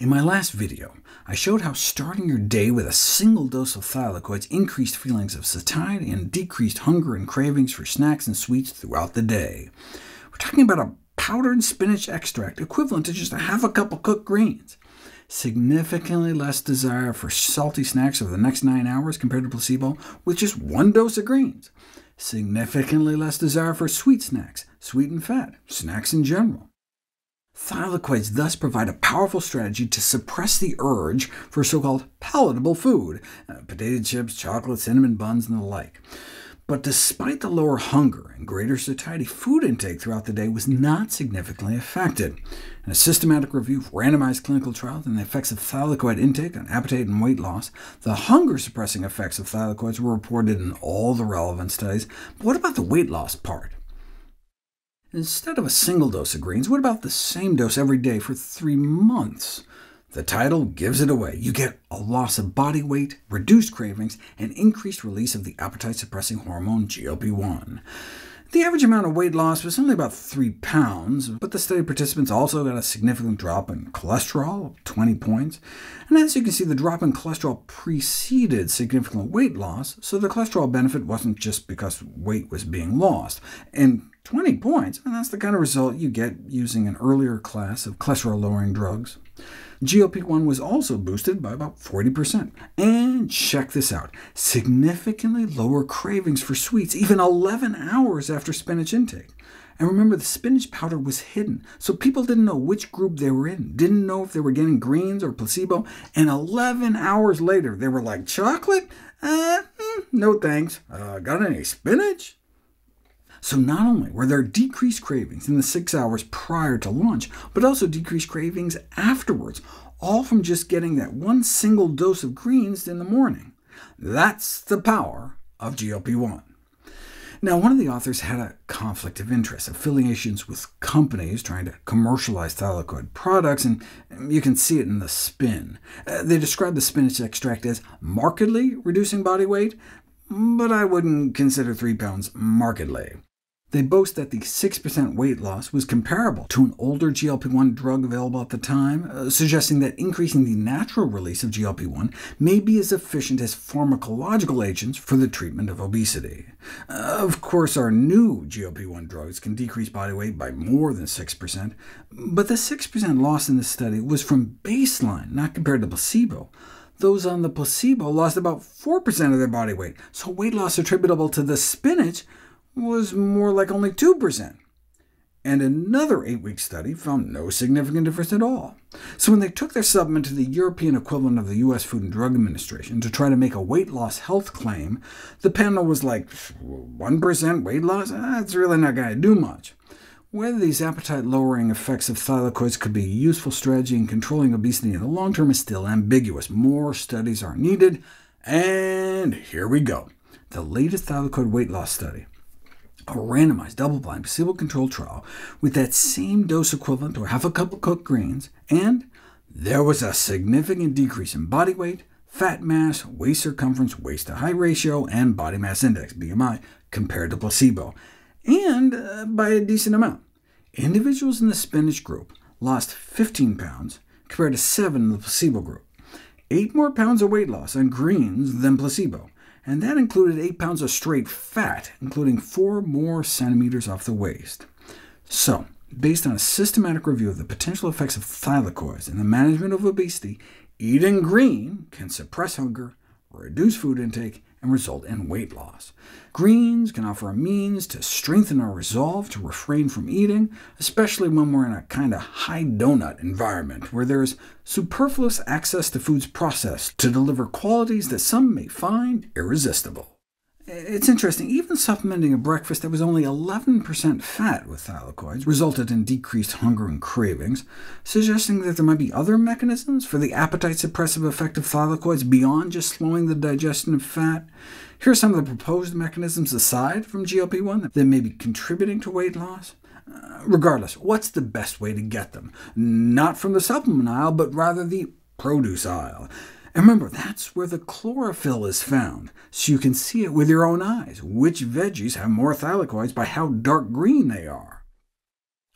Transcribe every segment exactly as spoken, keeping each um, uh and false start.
In my last video, I showed how starting your day with a single dose of thylakoids increased feelings of satiety and decreased hunger and cravings for snacks and sweets throughout the day. We're talking about a powdered spinach extract equivalent to just a half a cup of cooked greens. Significantly less desire for salty snacks over the next nine hours compared to placebo with just one dose of greens. Significantly less desire for sweet snacks, sweetened fat, snacks in general. Thylakoids thus provide a powerful strategy to suppress the urge for so-called palatable food, uh, potato chips, chocolate, cinnamon buns, and the like. But despite the lower hunger and greater satiety, food intake throughout the day was not significantly affected. In a systematic review of randomized clinical trials and the effects of thylakoid intake on appetite and weight loss, the hunger-suppressing effects of thylakoids were reported in all the relevant studies. But what about the weight loss part? Instead of a single dose of greens, what about the same dose every day for three months? The title gives it away. You get a loss of body weight, reduced cravings, and increased release of the appetite-suppressing hormone G L P one. The average amount of weight loss was only about three pounds, but the study participants also got a significant drop in cholesterol, twenty points. And as you can see, the drop in cholesterol preceded significant weight loss, so the cholesterol benefit wasn't just because weight was being lost. And twenty points, and that's the kind of result you get using an earlier class of cholesterol-lowering drugs. G L P one was also boosted by about forty percent. And check this out, significantly lower cravings for sweets, even eleven hours after spinach intake. And remember, the spinach powder was hidden, so people didn't know which group they were in, didn't know if they were getting greens or placebo, and eleven hours later they were like, chocolate? Uh, mm, no thanks. Uh, got any spinach? So not only were there decreased cravings in the six hours prior to lunch, but also decreased cravings afterwards, all from just getting that one single dose of greens in the morning. That's the power of G L P one. Now, one of the authors had a conflict of interest, affiliations with companies trying to commercialize thylakoid products, and you can see it in the spin. Uh, they described the spinach extract as markedly reducing body weight, but I wouldn't consider three pounds markedly. They boast that the six percent weight loss was comparable to an older G L P one drug available at the time, uh, suggesting that increasing the natural release of G L P one may be as efficient as pharmacological agents for the treatment of obesity. Uh, of course, our new G L P one drugs can decrease body weight by more than six percent, but the six percent loss in this study was from baseline, not compared to placebo. Those on the placebo lost about four percent of their body weight, so weight loss attributable to the spinach was more like only two percent. And another eight-week study found no significant difference at all. So when they took their supplement to the European equivalent of the U S Food and Drug Administration to try to make a weight loss health claim, the panel was like, one percent weight loss? That's really not going to do much. Whether these appetite-lowering effects of thylakoids could be a useful strategy in controlling obesity in the long term is still ambiguous. More studies are needed, and here we go. The latest thylakoid weight loss study, a randomized, double-blind, placebo-controlled trial with that same dose equivalent to half a cup of cooked greens, and there was a significant decrease in body weight, fat mass, waist circumference, waist-to-height ratio, and body mass index, B M I, compared to placebo, and uh, by a decent amount. Individuals in the spinach group lost fifteen pounds, compared to seven in the placebo group, eight more pounds of weight loss on greens than placebo, and that included eight pounds of straight fat, including four more centimeters off the waist. So, based on a systematic review of the potential effects of thylakoids in the management of obesity, eating green can suppress hunger, reduce food intake, and result in weight loss. Greens can offer a means to strengthen our resolve to refrain from eating, especially when we're in a kind of high donut environment, where there is superfluous access to foods processed to deliver qualities that some may find irresistible. It's interesting, even supplementing a breakfast that was only eleven percent fat with thylakoids resulted in decreased hunger and cravings, suggesting that there might be other mechanisms for the appetite-suppressive effect of thylakoids beyond just slowing the digestion of fat. Here are some of the proposed mechanisms aside from G L P one that may be contributing to weight loss. Uh, regardless, what's the best way to get them? Not from the supplement aisle, but rather the produce aisle. And remember, that's where the chlorophyll is found, so you can see it with your own eyes, which veggies have more thylakoids by how dark green they are.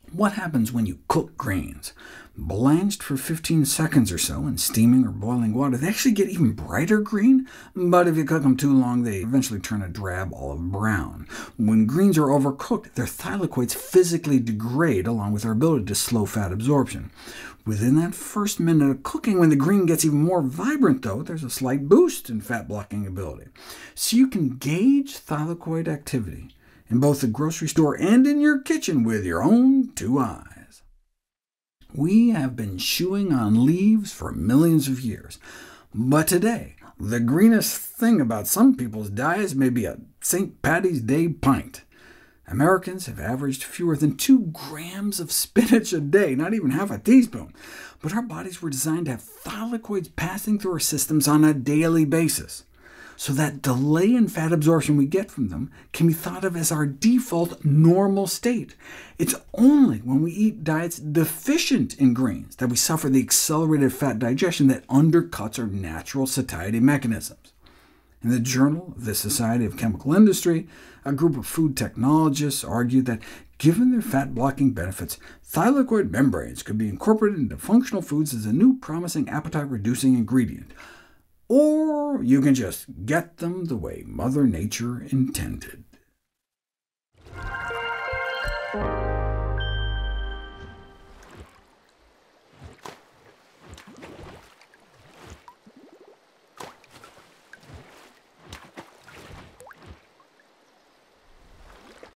What happens when you cook greens? Blanched for fifteen seconds or so in steaming or boiling water, they actually get even brighter green, but if you cook them too long, they eventually turn a drab olive brown. When greens are overcooked, their thylakoids physically degrade, along with their ability to slow fat absorption. Within that first minute of cooking, when the green gets even more vibrant, though, there's a slight boost in fat-blocking ability. So you can gauge thylakoid activity in both the grocery store and in your kitchen with your own two eyes. We have been chewing on leaves for millions of years, but today, the greenest thing about some people's diets may be a Saint Patty's Day pint. Americans have averaged fewer than two grams of spinach a day, not even half a teaspoon, but our bodies were designed to have thylakoids passing through our systems on a daily basis. So that delay in fat absorption we get from them can be thought of as our default normal state. It's only when we eat diets deficient in greens that we suffer the accelerated fat digestion that undercuts our natural satiety mechanisms. In the Journal of the Society of Chemical Industry, a group of food technologists argued that, given their fat-blocking benefits, thylakoid membranes could be incorporated into functional foods as a new promising appetite-reducing ingredient. Or you can just get them the way Mother Nature intended.